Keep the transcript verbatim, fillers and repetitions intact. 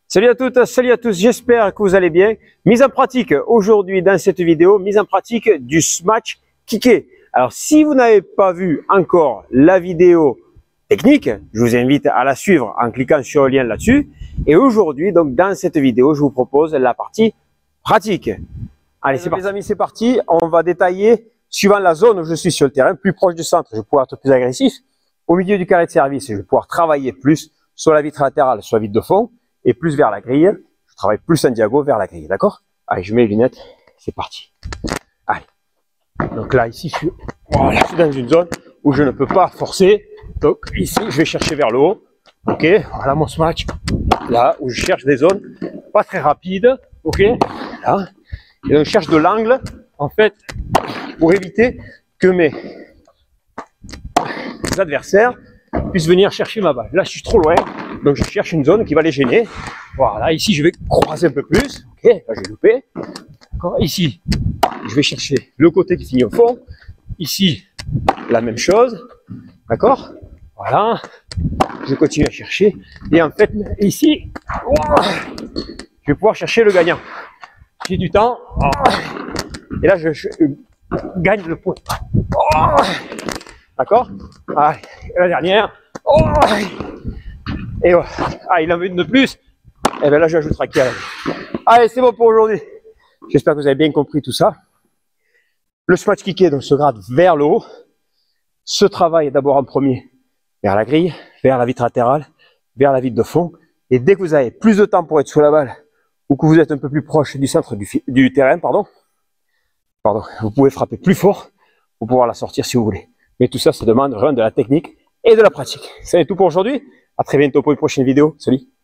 Salut à toutes, salut à tous, j'espère que vous allez bien. Mise en pratique aujourd'hui dans cette vidéo, mise en pratique du smash kické. Alors si vous n'avez pas vu encore la vidéo technique, je vous invite à la suivre en cliquant sur le lien là-dessus. Et aujourd'hui, donc dans cette vidéo, je vous propose la partie pratique. Allez, c'est parti. Les amis, c'est parti. On va détailler suivant la zone où je suis sur le terrain, plus proche du centre, je vais pouvoir être plus agressif. Au milieu du carré de service, je vais pouvoir travailler plus sur la vitre latérale, sur la vitre de fond. Et plus vers la grille, je travaille plus en diago vers la grille, d'accord? Allez, je mets les lunettes, c'est parti. Allez. Donc là, ici, je suis, voilà, je suis dans une zone où je ne peux pas forcer. Donc ici, je vais chercher vers le haut. Ok, voilà mon smash. Là, où je cherche des zones pas très rapides. Ok, là. Et donc, je cherche de l'angle, en fait, pour éviter que mes adversaires puissent venir chercher ma balle. Là, je suis trop loin. Donc je cherche une zone qui va les gêner. Voilà, ici je vais croiser un peu plus. Ok, là j'ai loupé. D'accord. Ici, je vais chercher le côté qui finit au fond. Ici, la même chose. D'accord. Voilà. Je continue à chercher. Et en fait, ici, je vais pouvoir chercher le gagnant. J'ai du temps. Et là, je, je gagne le point. D'accord. Allez, la dernière. Et voilà. Ah, il en veut une de plus. Et bien là, j'ajouterai qui à la vie. Allez, c'est bon pour aujourd'hui. J'espère que vous avez bien compris tout ça. Le smash kické donc se grade vers le haut. Ce travail d'abord en premier vers la grille, vers la vitre latérale, vers la vitre de fond. Et dès que vous avez plus de temps pour être sous la balle ou que vous êtes un peu plus proche du centre du, du terrain, pardon, pardon, vous pouvez frapper plus fort pour pouvoir la sortir si vous voulez. Mais tout ça, ça demande vraiment de la technique et de la pratique. C'est tout pour aujourd'hui. À très bientôt pour une prochaine vidéo. Salut!